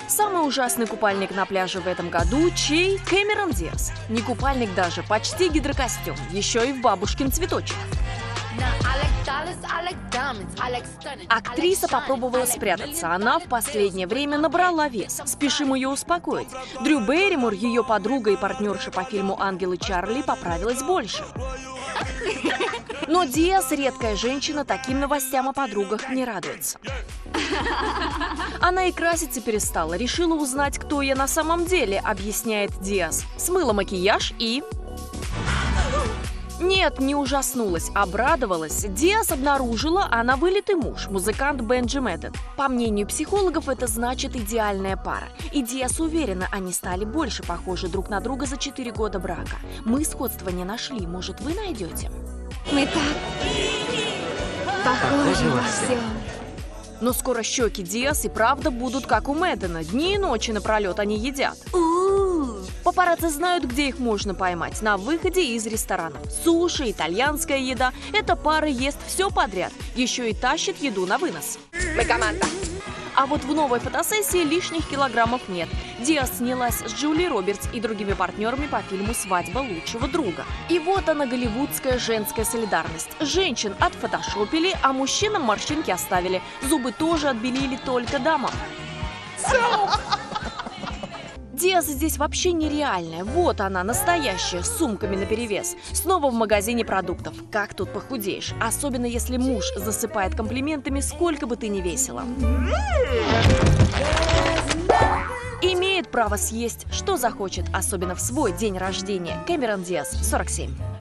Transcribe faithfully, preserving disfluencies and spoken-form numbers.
Самый ужасный купальник на пляже в этом году чей? Кэмерон Диаз. Не купальник даже, почти гидрокостюм, еще и в бабушкин цветочек. Актриса попробовала спрятаться. Она в последнее время набрала вес. Спешим ее успокоить. Дрю Берримор, ее подруга и партнерша по фильму «Ангелы Чарли», поправилась больше. Но Диаз, редкая женщина, таким новостям о подругах не радуется. Она и краситься перестала. Решила узнать, кто я на самом деле, объясняет Диаз. Смыла макияж и... Нет, не ужаснулась, обрадовалась. Диаз обнаружила, она вылитый муж, музыкант Бенджи Мэдден. По мнению психологов, это значит идеальная пара. И Диаз уверена, они стали больше похожи друг на друга за четыре года брака. Мы сходства не нашли, может, вы найдете? Мы так похожи во всем. Но скоро щеки Диаз и правда будут как у Мэддена. Дни и ночи напролет они едят. Папарацци знают, где их можно поймать. На выходе из ресторанов. Суши, итальянская еда. Эта пара ест все подряд. Еще и тащит еду на вынос. Мы команда. А вот в новой фотосессии лишних килограммов нет. Диаз снялась с Джулией Робертс и другими партнерами по фильму «Свадьба лучшего друга». И вот она, голливудская женская солидарность. Женщин отфотошопили, а мужчинам морщинки оставили. Зубы тоже отбелили только дамам. Диаз здесь вообще нереальная. Вот она, настоящая, с сумками наперевес. Снова в магазине продуктов. Как тут похудеешь? Особенно если муж засыпает комплиментами, сколько бы ты ни весила. Имеет право съесть, что захочет, особенно в свой день рождения. Кэмерон Диаз, сорок семь.